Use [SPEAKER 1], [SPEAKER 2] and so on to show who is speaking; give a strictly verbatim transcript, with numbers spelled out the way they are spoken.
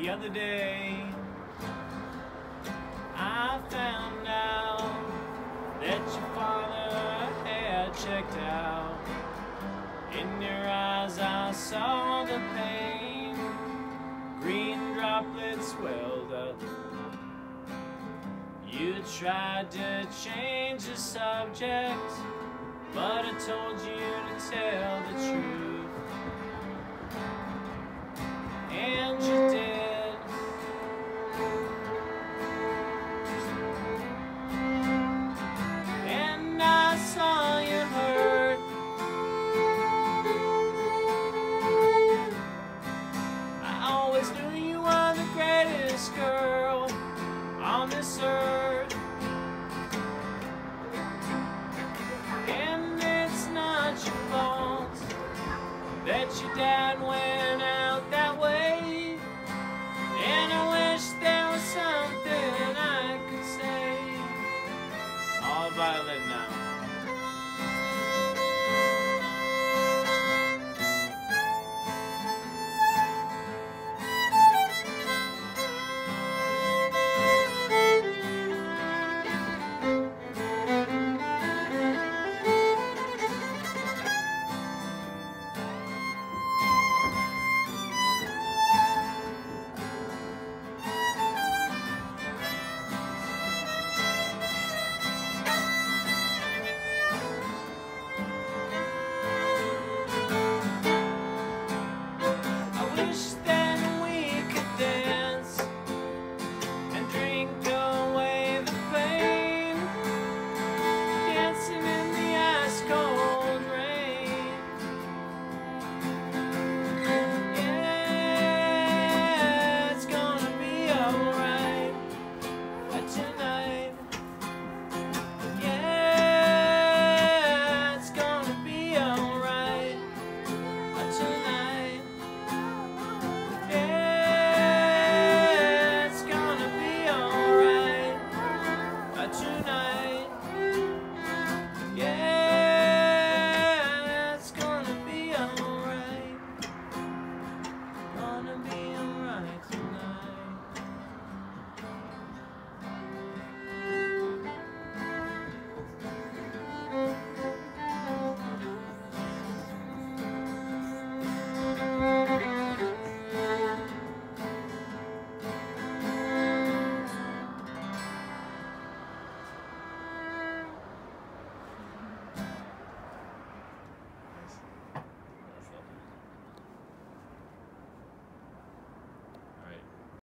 [SPEAKER 1] The other day I found out that your father had checked out. In your eyes I saw the pain, green droplets welled up. You tried to change the subject, but I told you to tell the truth, and you did. And I saw you hurt. I always knew you were the greatest girl on this earth.